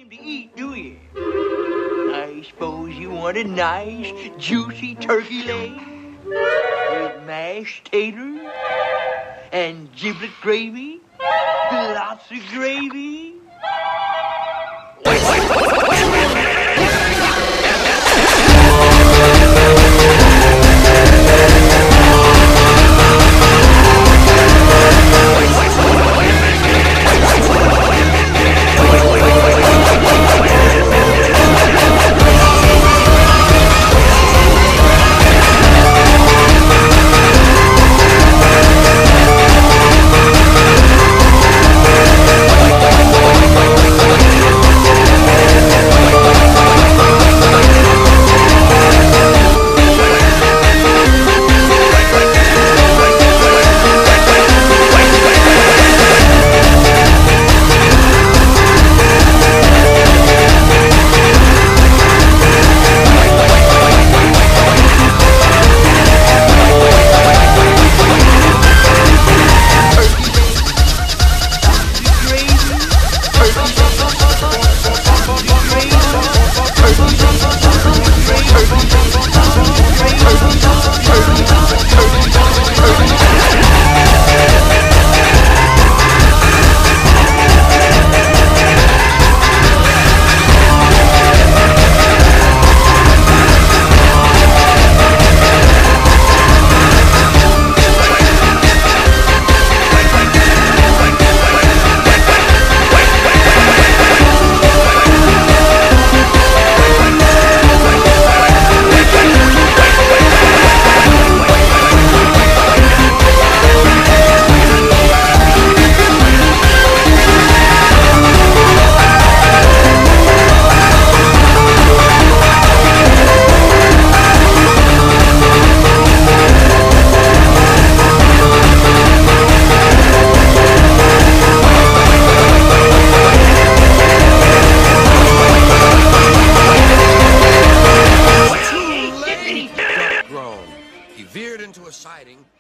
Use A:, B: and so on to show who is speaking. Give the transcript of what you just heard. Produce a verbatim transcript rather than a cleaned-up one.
A: to eat, do you? I suppose you want a nice, juicy turkey leg with mashed taters and giblet gravy, lots of gravy.
B: He veered into a siding